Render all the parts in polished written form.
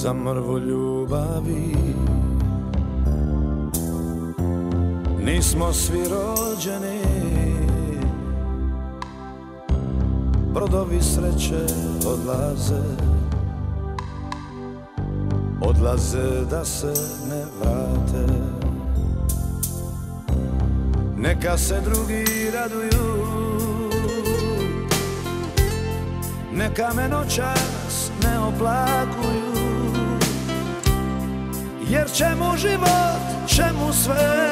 za mrvu ljubavi. Nismo svi rođeni, brodovi sreće odlaze, odlaze da se ne vrate. Neka se drugi raduju, neka me noćas ne oplakuju, jer čemu život, čemu sve,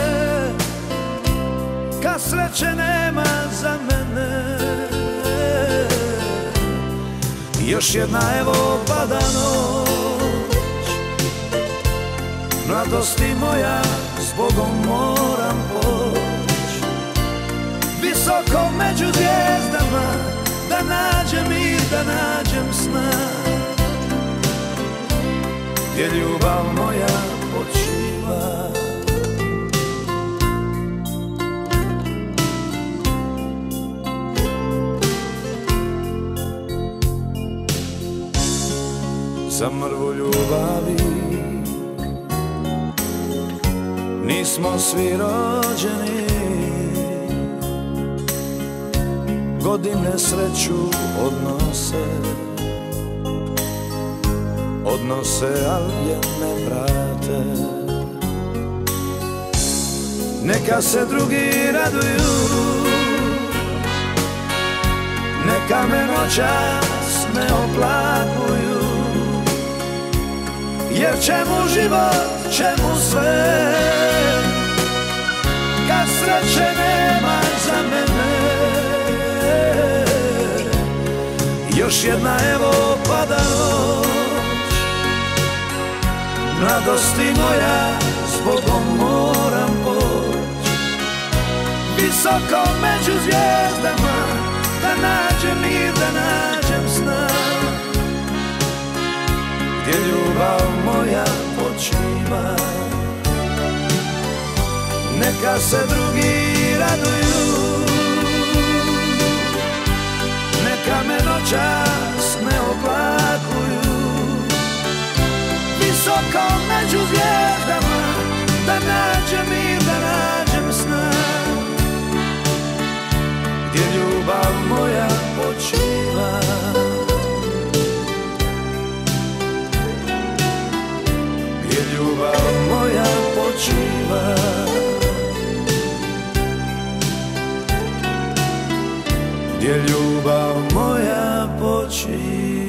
kad sreće nema za mene. Još jedna evo pada noć, mladosti moja, s Bogom moram poć. Visoko među zvijezdama, da nađem mir, da nađem sna, gdje ljubav moja počiva. Za mrvu ljubavi nismo svi rođeni, godine sreću odnose, odnose, ali je ne vrate. Neka se drugi raduju, neka me noćas ne oplakuju, jer čemu život, čemu sve, kad sreće nema za mene. Još jedna evo pada noć, mladosti moja, s Bogom moram poć. Visoko među zvijezdama, da nađem mir, da nađem sna, gdje ljubav moja počiva. Neka se drugi raduju, neka me noćas ne oplakuju. Visoko među zvijezdama, da nađem mir, da nađem sna, gdje ljubav moja počiva. Gdje ljubav moja počiva. Gdje ljubav moja počiva.